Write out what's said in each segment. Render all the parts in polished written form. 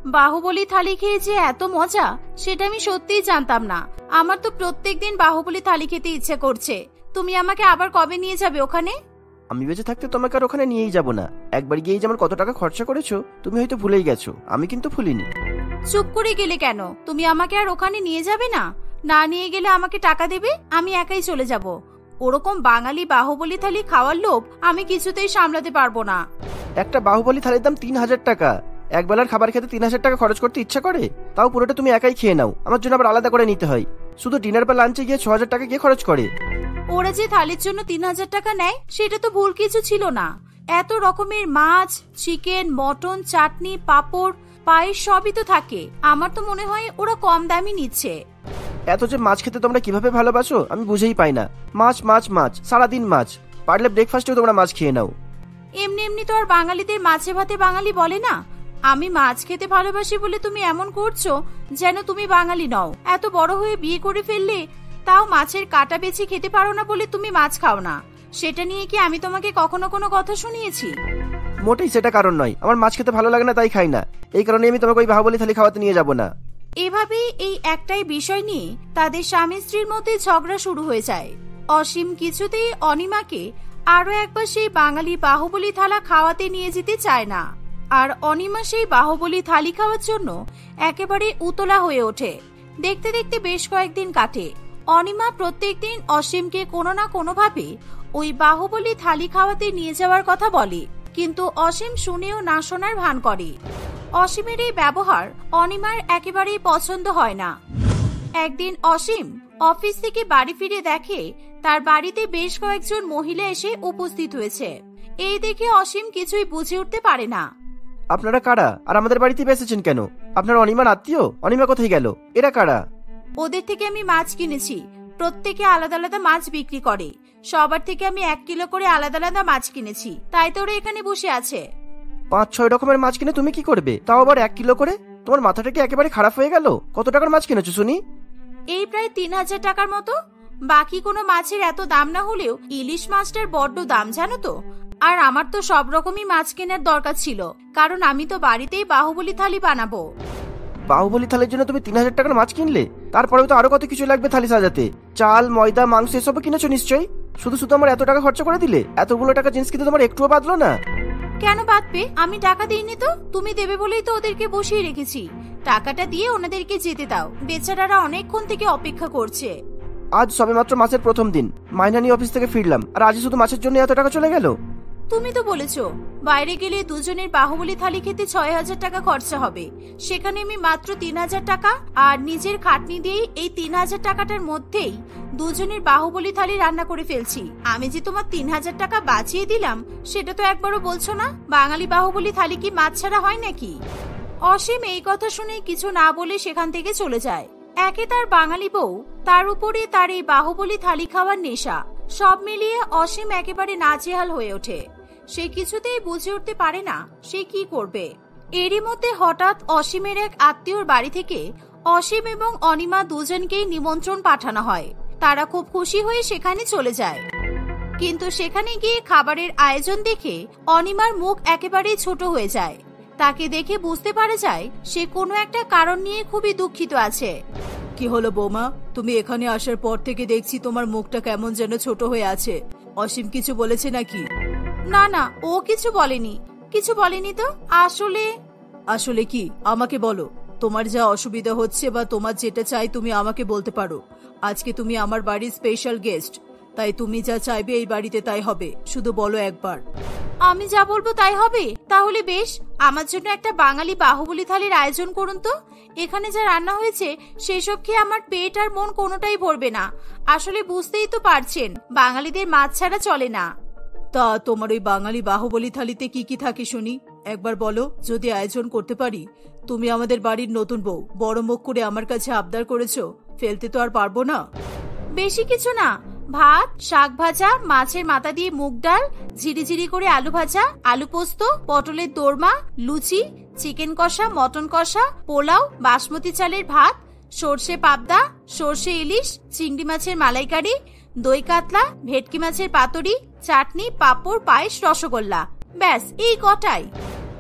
বাহুবলী থালি খেয়ে যে এত মজা সেটা আমি সত্যিই জানতাম না। আমার তো প্রত্যেকদিন বাহুবলী থালি খেতে ইচ্ছে করছে। তুমি আমাকে আবার কবে নিয়ে যাবে ওখানে? আমি বেঁচে থাকতে তোমাকে আর ওখানে নিয়েই যাব না। একবার গিয়ে যেমন কত টাকা খরচা করেছো তুমি হয়তো ভুলেই গেছো, আমি কিন্তু ভুলিনি। চুপ করে গেলে কেন? তুমি আমাকে আর ওখানে নিয়ে যাবে না? না নিয়ে গেলে আমাকে টাকা দেবে, আমি একাই চলে যাব। ওরকম বাঙালি বাহুবলী থালি খাওয়ার লোভ আমি কিছুতেই সামলাতে পারবো না। একটা বাহুবলী থালির দাম 3000 টাকা। একবেলার খাবার খেতে 3000 টাকা খরচ করতে ইচ্ছা করে? তাও পুরোটা তুমি একাই খেয়ে নাও, আমার জন্য আবার আলাদা করে নিতে হয়। শুধু ডিনার বা লাঞ্চে গিয়ে 6000 টাকা কে খরচ করে? ওরা যে থালির জন্য 3000 টাকা নেয় সেটা তো ভুল কিছু ছিল না। এত রকমের মাছ, চিকেন, মটন, চাটনি, পাঁপড়, পায়েস সবই তো থাকে। আমার তো মনে হয় ওরা কম দামই নিচ্ছে। এত যে মাছ খেতে তোমরা কিভাবে ভালোবাসো আমি বুঝেই পাই না। মাছ মাছ মাছ, সারাদিন মাছ। পারলে ব্রেকফাস্টেও তোমরা মাছ খেয়ে নাও। এমনি এমনি তো আর বাঙালিদের মাছে ভাতে বাঙালি বলে না। আমি মাছ খেতে ভালোবাসি বলে তুমি এমন করছো যেন তুমি বাঙালি নও। এত বড় হয়ে বিয়ে করে ফেললে তাও মাছের কাটা বেছে খেতে পারো না বলে তুমি মাছ খাও না। সেটা নিয়ে কি আমি তোমাকে কখনো কোনো কথা শুনিয়েছি? মোটেই সেটা কারণ নয়। আমার মাছ খেতে ভালো লাগে না তাই খাই না। এই কারণে আমি তোমাকে ওই বাহুবলী থালি খাওয়াতে নিয়ে যাব না। এভাবেই এই একটাই বিষয় নিয়ে তাদের স্বামী স্ত্রীর মধ্যে ঝগড়া শুরু হয়ে যায়। অসীম কিছুতেই অনিমাকে আরো একবার সেই বাঙালি বাহুবলী থালা খাওয়াতে নিয়ে যেতে চায় না। আর অনিমা সেই বাহুবলী থালি খাওয়ার জন্য একেবারে উতলা হয়ে ওঠে। দেখতে দেখতে বেশ কয়েকদিন কাটে। অনিমা প্রত্যেকদিন অসীমকে কোনো না কোনো ভাবে ওই বাহুবলী থালি খাওয়াতে নিয়ে যাওয়ার কথা বলে, কিন্তু অসীম শুনেও না শোনার ভান করে। অসীমের এই ব্যবহার অনিমার একেবারেই পছন্দ হয় না। একদিন অসীম অফিস থেকে বাড়ি ফিরে দেখে তার বাড়িতে বেশ কয়েকজন মহিলা এসে উপস্থিত হয়েছে। এই দেখে অসীম কিছুই বুঝে উঠতে পারে না। আপনারা কারা আর আমাদের বাড়িতে এসেছেন কেন? আপনারা অনিমার আত্মীয়? অনিমা কোথায় গেল? এরা কারা? ওদের থেকে আমি মাছ কিনেছি। প্রত্যেকে আলাদা আলাদা মাছ বিক্রি করে। সবার থেকে আমি 1 কিলো করে আলাদা আলাদা মাছ কিনেছি, তাই তো ওরা এখানে বসে আছে। 5-6 রকমের মাছ কিনে তুমি কি করবে? তাও আবার 1 কিলো করে? তোমার মাথাটা কি একেবারে খারাপ হয়ে গেল? কত টাকার মাছ কিনেছো শুনি? এই প্রায় 3000 টাকার মতো। বাকি কোনো মাছের এত দাম না হলেও ইলিশ মাছটার বড্ড দাম জানো তো। আর আমার তো সব রকমই মাছ কেনার দরকার ছিল, কারণ আমি তো বাড়িতেই বাহুবলী থালি বানাবো। বাহুবলী থালির জন্য তুমি 3000 টাকার মাছ কিনলে? তারপরেও তো আরো কত কিছু লাগবে থালি সাজাতে। চাল, ময়দা, মাংস এসবও কিনেছো নিশ্চয়ই। শুধু শুধু আমার এত টাকা খরচা করে দিলে? এতগুলো টাকা জিনিস কিনতে তোমার একটুও বাদলো না? কেন বাদবে? আমি টাকা দিইনি তো। তুমি দেবে বলেই তো ওদেরকে বসিয়ে রেখেছি। টাকাটা দিয়ে ওনাদেরকে যেতে দাও। বেচারারা অনেকক্ষণ থেকে অপেক্ষা করছে। আজ সবেমাত্র মাসের প্রথম দিন, মাইনা নিয়ে অফিস থেকে ফিরলাম, আর আজই শুধু মাছের জন্য এত টাকা চলে গেল? তুমি তো বলেছো বাইরে গেলে দুজনের বাহুবলী থালি খেতে 6000 টাকা খরচা হবে। সেখানে আমি মাত্র 3000 টাকা আর নিজের খাটনি দিয়ে এই 3000 টাকাটার মধ্যেই দুজনের বাহুবলী থালি রান্না করে ফেলছি। আমি যে তোমার 3000 টাকা বাঁচিয়ে দিলাম সেটা তো একবারও বলছো না। বাঙালি বাহুবলী থালি কি মাছ ছাড়া হয় নাকি? অসীম এই কথা শুনে কিছু না বলে সেখান থেকে চলে যায়। একে তার বাঙালি বউ, তার উপরে তার এই বাহুবলী থালি খাওয়ার নেশা। সব মিলিয়ে অসীম একেবারে নাজেহাল হয়ে ওঠে। সে কিছুতেই বুঝে উঠতে পারে না সে কি করবে। এরই মধ্যে হঠাৎ অসীমের এক আত্মীয়র বাড়ি থেকে অসীম এবং অনিমা দুজনকেই নিমন্ত্রণ পাঠানো হয়। তারা খুব খুশি হয়ে সেখানে চলে যায়। কিন্তু সেখানে গিয়ে খাবারের আয়োজন দেখে অনিমার মুখ একেবারেই ছোট হয়ে যায়। তাকে দেখে বুঝতে পারা যায় সে কোনো একটা কারণ নিয়ে খুবই দুঃখিত আছে। কি হলো বৌমা? তুমি এখানে আসার পর থেকে দেখছি তোমার মুখটা কেমন যেন ছোট হয়ে আছে। অসীম কিছু বলেছে নাকি? না না, ও কিছু বলেনি। কিছু বলেনি তো। আসলে কি আমাকে বলো, তোমার যা অসুবিধা হচ্ছে বা তোমার যেটা চাই তুমি আমাকে বলতে পারো। আজকে তুমি আমার বাড়ির স্পেশাল গেস্ট, তাই তুমি যা চাইবে এই বাড়িতে তাই হবে। শুধু বলো একবার। আমি যা বলবো তাই হবে? তাহলে বেশ, আমার জন্য একটা বাঙালি বাহুবলী থালির আয়োজন করুন তো। এখানে যা রান্না হয়েছে সেসব খেয়ে আমার পেট আর মন কোনোটাই ভরবে না। আসলে বুঝতেই তো পারছেন বাঙালিদের মাছ ছাড়া চলে না। তা তোমার ওই বাঙালি বাহুবলী থালিতে কি কি থাকে শুনি, একবার বলো। যদি আয়োজন করতে পারি। তুমি আমাদের বাড়ির নতুন বউ, বড় মুখ করে আমার কাছে আবদার করেছো, ফেলতে তো আর পারবো না। বেশি কিছু না, ভাত, শাক ভাজা, মাছের মাথা দিয়ে মুগ ডাল, ঝিরিঝিরি করে আলু ভাজা, আলু পোস্ত, পটলের দোরমা, লুচি, চিকেন কষা, মটন কষা, পোলাও, বাসমতি চালের ভাত, সর্ষে পাবদা, সর্ষে ইলিশ, চিংড়ি মাছের মালাইকারি, দই কাতলা, ভেটকি মাছের পাতুরি, চাটনি, পাঁপড়, পায়েস, রসগোল্লা। ব্যাস এই কটাই।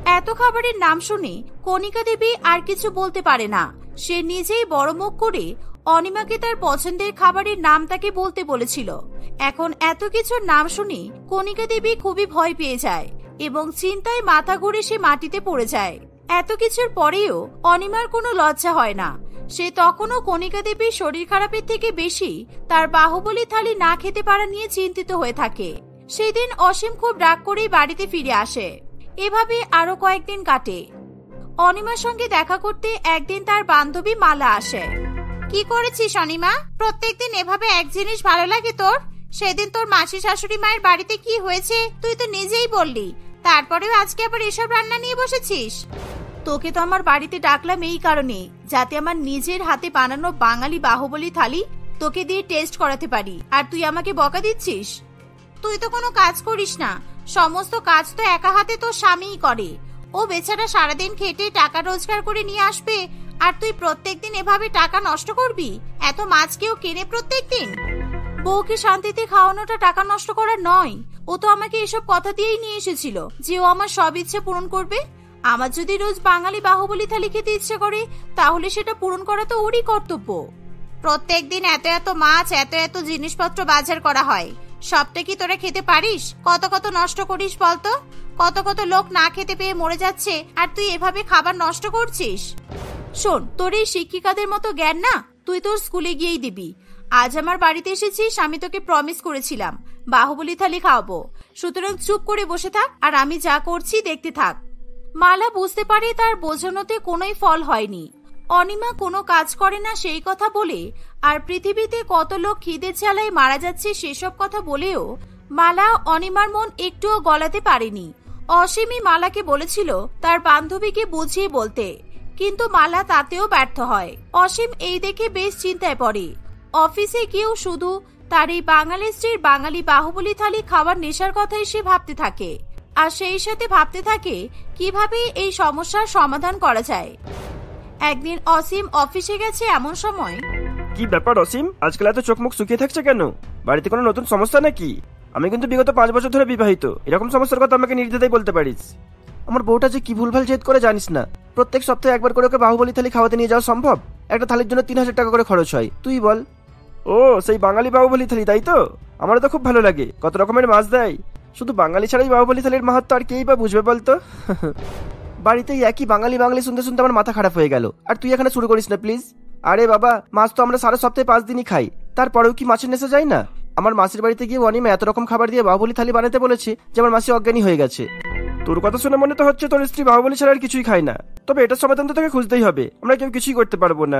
এত খাবারের নাম শুনে কণিকা দেবী আর কিছু বলতে পারে না। সে নিজেই বড় মুখ করে অনিমাকে তার পছন্দের খাবারের নাম তাকে বলতে বলেছিল। এখন এত কিছুর নাম শুনে কণিকা দেবী খুবই ভয় পেয়ে যায় এবং চিন্তায় মাথা ঘুরে সে মাটিতে পড়ে যায়। এত কিছুর পরেও অনিমার কোনো লজ্জা হয় না। সে তখনও কণিকা দেবীর শরীর খারাপের থেকে বেশি তার বাহুবলী থালি না খেতে পারা নিয়ে চিন্তিত হয়ে থাকে। সেদিন অসীম খুব রাগ করেই বাড়িতে ফিরে আসে। এভাবে আরো কয়েকদিন কাটে। অনিমার সঙ্গে দেখা করতে একদিন তার বান্ধবী মালা আসে। কি করেছিস অনিমা? প্রত্যেকদিন এভাবে এক জিনিস ভালো লাগে তোর? সেদিন তোর মাসি শাশুড়ি মায়ের বাড়িতে কি হয়েছে তুই তো নিজেই বললি, তারপরেও আজকে আবার এসব রান্না নিয়ে বসেছিস। তোকে তো আমার বাড়িতে ডাকলাম এই কারণে, যাতে আমার নিজের হাতে বানানো বাঙালি বাহুবলী থালি তোকে দিয়ে টেস্ট করাতে পারি, আর তুই আমাকে বকা দিচ্ছিস। তুই তো কোনো কাজ করিস না, সমস্ত কাজ তো একা হাতে তোর স্বামীই করে। ও বেচারা সারাদিন খেটে টাকা রোজগার করে নিয়ে আসবে, আর তুই প্রত্যেকদিন এভাবে টাকা নষ্ট করবি? এত মাছ কেউ কেনে প্রত্যেকদিন? বউকে শান্তিতে খাওয়ানোটা টাকা নষ্ট করার নয়। ও তো আমাকে এসব কথা দিয়েই নিয়ে এসেছিল যে ও আমার সব ইচ্ছে পূরণ করবে। আমার যদি রোজ বাঙালি বাহুবলী থালি খেতে ইচ্ছে করে, তাহলে সেটা পূরণ করা তো ওরই কর্তব্য। প্রত্যেকদিন এত এত মাছ, এত এত জিনিসপত্র বাজার করা হয়, সবটা কি তোরা খেতে পারিস? কত কত নষ্ট করিস বলতো? কত কত লোক না খেতে পেয়ে মরে যাচ্ছে, আর তুই এভাবে খাবার নষ্ট করছিস। শোন, তোর এই শিক্ষিকাদের মতো জ্ঞান না তুই তোর স্কুলে গিয়েই দিবি। আজ আমার বাড়িতে এসেছিস, আমি তোকে প্রমিস করেছিলাম বাহুবলী থালি খাওয়াবো, সুতরাং চুপ করে বসে থাক আর আমি যা করছি দেখতে থাক। মালা বুঝতে পারে তার বোঝানোতে কোনোই ফল হয়নি। অনিমা কোনো কাজ করে না সেই কথা বলে, আর পৃথিবীতে কত লোক খিদের জ্বালায় মারা যাচ্ছে সেসব কথা বলেও মালা অনিমার মন একটুও গলাতে পারেনি। অসীমই মালাকে বলেছিল তার বান্ধবীকে বুঝিয়ে বলতে, কিন্তু মালা তাতেও ব্যর্থ হয়। অসীম এই দেখে বেশ চিন্তায় পড়ে। অফিসে গিয়েও শুধু তার এই বাঙালি স্ত্রীর বাঙালি বাহুবলী থালি খাবার নেশার কথাই সে ভাবতে থাকে, আর সেই সাথে ভাবতে থাকে কিভাবে এই সমস্যার সমাধান করা যায়। একদিন অসীম অফিসে গেছে এমন সময়। কি ব্যাপার অসীম, আজকাল এত চোখ মুখ শুকিয়ে থাকছে কেন? বাড়িতে কোনো নতুন সমস্যা নাকি? আমি কিন্তু বিগত 5 বছর ধরে বিবাহিত, এরকম সমস্যার কথা আমাকে নির্দ্বিধায় বলতে পারিস। আমার বউটা যে কি ভুলভাল জেদ করে জানিস না। প্রত্যেক সপ্তাহে একবার করে ওকে বাহুবলী থালি খাওয়াতে নিয়ে যাওয়া সম্ভব? একটা থালির জন্য 3000 টাকা করে খরচ হয়, তুই বল। ও সেই বাঙালি বাহুবলী থালি, তাই তো? আমারও তো খুব ভালো লাগে, কত রকমের মাছ দেয়। শুধু বাঙালি ছাড়াই বাহুবলী থালির মাহাত্ম আর কেই বা বুঝবে বলতো। বাড়িতেই একই বাঙালি বাঙালি শুনতে শুনতে আমার মাথা খারাপ হয়ে গেল, আর তুই এখানে শুরু করিস না প্লিজ। আরে বাবা, মাছ তো আমরা সারা সপ্তাহে 5 দিনই খাই, তারপরেও কি মাছের নেশা যায় না? আমার মাসির বাড়িতে গিয়ে অনিমা এত রকম খাবার দিয়ে বাহুবলী থালি বানাতে বলেছে যে আমার মাসি অজ্ঞানী হয়ে গেছে। তোর কথা শুনে মনে তো হচ্ছে তোর স্ত্রী বাহুবলী ছাড়া আর কিছুই খায় না। তবে এটার সমাধান তো তোকে খুঁজতেই হবে, আমরা কেউ কিছুই করতে পারবো না।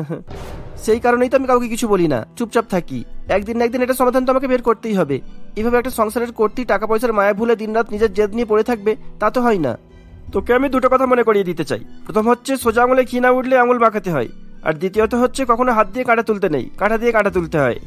সেই কারণেই তো আমি কাউকে কিছু বলি না, চুপচাপ থাকি। একদিন না একদিন এটা সমাধান তো আমাকে বের করতেই হবে। এইভাবে একটা সংসারের করতে টাকা পয়সার মায়া ভুলে দিনরাত নিজের জেদ নিয়ে পড়ে থাকবে, তা তো হয় না। তোকে আমি দুটো কথা মনে করিয়ে দিতে চাই। প্রথম হচ্ছে সোজা আঙুলে ঘি না উঠলে আঙুল বাঁকাতে হয়, আর দ্বিতীয়ত হচ্ছে কখনো হাত দিয়ে কাঁটা তুলতে নেই, কাঁটা দিয়ে কাঁটা তুলতে হয়।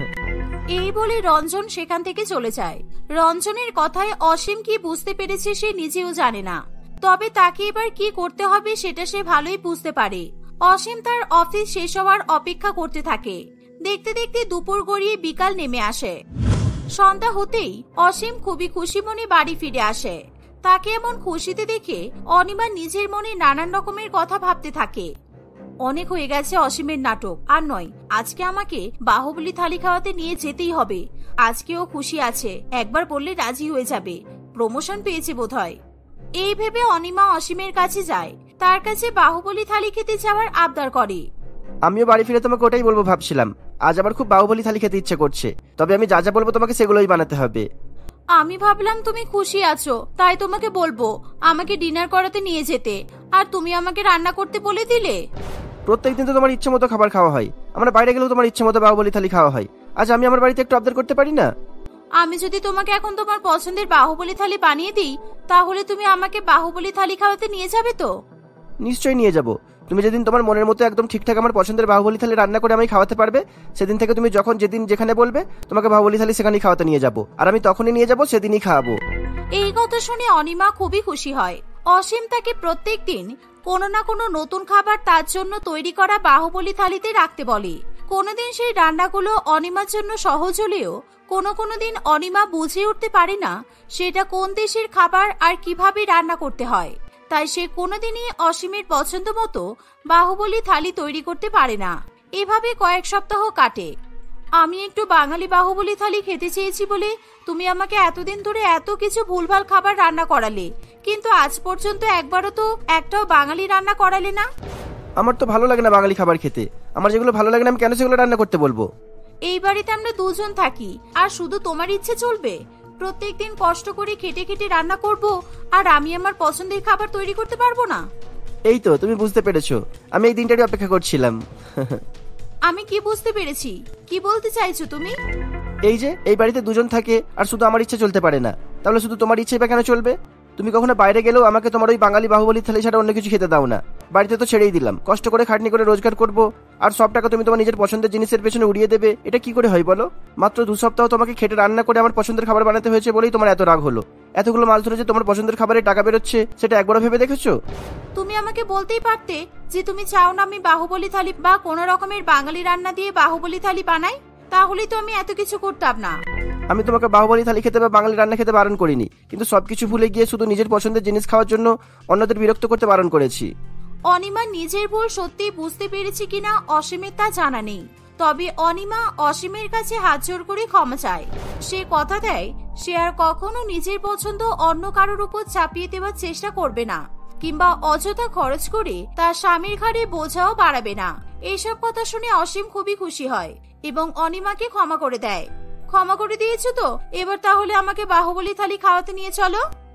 এই বলে রঞ্জন সেখান থেকে চলে যায়। রঞ্জনের কথায় অসীম কি বুঝতে পেরেছে সে নিজেও জানে না, তবে তাকে এবার কি করতে হবে সেটা সে ভালোই বুঝতে পারে। অসীম তার অফিস শেষ হওয়ার অপেক্ষা করতে থাকে। দেখতে দেখতে দুপুর গড়িয়ে বিকাল নেমে আসে। সন্ধ্যা হতেই অসীম খুবই খুশি মনে বাড়ি ফিরে আসে। তাকে এমন খুশিতে দেখে অনিমা নিজের মনে নানান রকমের কথা ভাবতে থাকে। অনেক হয়ে গেছে অসীমের নাটক, আর নয়, আজকে আমাকে বাহুবলী থালি খাওয়াতে নিয়ে যেতেই হবে। আজকেও খুশি আছে, একবার বললে রাজি হয়ে যাবে, প্রমোশন পেয়েছে বোধহয়। এই ভেবে অনিমা অসীমের কাছে যায়, তার কাছে বাহুবলী থালি খেতে যাওয়ার আবদার করে। আমিও বাড়ি ফিরে তোমাকে ওটাই বলবো ভাবছিলাম। আজ আমার খুব বাহুবলী থালি খেতে ইচ্ছে করছে, তবে আমি যা যা বলবো তোমাকে সেগুলোই বানাতে হবে। আমি ভাবলাম তুমি খুশি আছো, তাই তোমাকে বলবো আমাকে ডিনার করাতে নিয়ে যেতে, আর তুমি আমাকে রান্না করতে বলে দিলে। প্রত্যেকদিন তো তোমার ইচ্ছে মতো খাবার খাওয়া হয়, আমরা বাইরে গেলেও তোমার ইচ্ছে মতো বাহুবলী থালি খাওয়া হয়। আজ আমি আমার বাড়িতে একটু আবদার করতে পারি না? আমি যদি তোমাকে এখন তোমার পছন্দের বাহুবলী থালি বানিয়ে দিই, তাহলে তুমি আমাকে বাহুবলী থালি খাওয়াতে নিয়ে যাবে তো? নিশ্চয়ই নিয়ে যাব। তুমি যেদিন তোমার মনের মতো একদম ঠিকঠাক আমার পছন্দের বাহুবলী থালি রান্না করে আমি খাওয়াতে পারবে, সেদিন থেকে তুমি যখন যেদিন যেখানে বলবে তোমাকে বাহুবলী থালি সেখানেই খাওয়াতে নিয়ে যাব, আর আমি তখনই নিয়ে যাব, সেদিনই খাওয়াবো। এই কথা শুনে অনিমা খুবই খুশি হয়। অসীম তাকে প্রত্যেকদিন কোনো না কোনো নতুন খাবার তার জন্য তৈরি করা বাহুবলী থালিতে রাখতে বলে। কোনোদিন সেই রান্নাগুলো অনিমার জন্য সহজ হলেও কোনো দিন অনিমা বুঝে উঠতে পারে না সেটা কোন দেশের খাবার আর কিভাবে রান্না করতে হয়। তাই সে কোনোদিনই অসীমের পছন্দ মতো বাহুবলী থালি তৈরি করতে পারে না। এভাবে কয়েক সপ্তাহ কাটে। আমি একটু বাঙালি বাহুবলী থালি খেতে চেয়েছি বলে তুমি আমাকে এতদিন ধরে এত কিছু ভুলভাল খাবার রান্না করালে, কিন্তু আজ পর্যন্ত একবারও তো একটাও বাঙালি রান্না করালে না। আমার তো ভালো লাগে না বাঙালি খাবার খেতে। আমার যেগুলো ভালো লাগে না আমি কেন সেগুলো রান্না করতে বলবো? এই বাড়িতে আমরা দুজন থাকি, আর শুধু তোমার ইচ্ছে চলবে? প্রত্যেকদিন কষ্ট করে খেটে খেটে রান্না করব, আর আমি আমার পছন্দের খাবার তৈরি করতে পারবো না? এই তো তুমি বুঝতে পেরেছো, আমি এই দিনটারই অপেক্ষা করছিলাম। আমি কি বুঝতে পেরেছি? কি বলতে চাইছো তুমি? এই যে এই বাড়িতে দুজন থাকে আর শুধু আমার ইচ্ছে চলতে পারে না, তাহলে শুধু তোমার ইচ্ছে বা কেন চলবে? তুমি কখনো বাইরে গেলেও আমাকে তোমার ওই বাঙালি বাহুবলী থালি ছাড়া অন্য কিছু খেতে দাও না। বাড়িতে তো ছেড়েই দিলাম, কষ্ট করে খাটনি করে রোজগার করব, আর সব টাকা তুমি তোমার নিজের পছন্দের জিনিসের পেছনে উড়িয়ে দেবে। এটা কি করে হয় বলো? মাত্র 2 সপ্তাহ তোমাকে খেটে রান্না করে আমার পছন্দের খাবার বানাতে হয়েছে বলেই তোমার এত রাগ হলো। এতগুলো মাছ ধরে যে তোমার পছন্দের খাবারে টাকা বেরোচ্ছে, সেটা একবারও ভেবে দেখেছো? তুমি আমাকে বলতেই পারতে যে তুমি চাও না আমি বাহুবলী থালি বা কোনো রকমের বাঙালি রান্না দিয়ে বাহুবলী থালি বানাই, তাহলেই তো আমি এত কিছু করতাম না। আমি তোমাকে বাহুবলী থালি খেতে বা বাঙালি রান্না খেতে বারণ করিনি, কিন্তু সবকিছু ভুলে গিয়ে শুধু নিজের পছন্দের জিনিস খাওয়ার জন্য অন্যদের বিরক্ত করতে বারণ করেছি। অনিমা নিজের ভুল সত্যি বুঝতে পেরেছে কিনা অসীমের তা জানা নেই, তবে অনিমা অসীমের কাছে হাত জোড় করে ক্ষমা চায়। সে কথা দেয় সে আর কখনো নিজের পছন্দ অন্য কারোর উপর চাপিয়ে দেওয়ার চেষ্টা করবে না, কিংবা অযথা খরচ করে তার স্বামীর ঘাড়ে বোঝাও বাড়াবে না। এইসব কথা শুনে অসীম খুবই খুশি হয় এবং অনিমাকে ক্ষমা করে দেয়। ক্ষমা করে দিয়েছো তো? এবার তাহলে আমাকে বাহুবলী থালি খাওয়াতে নিয়ে চলো।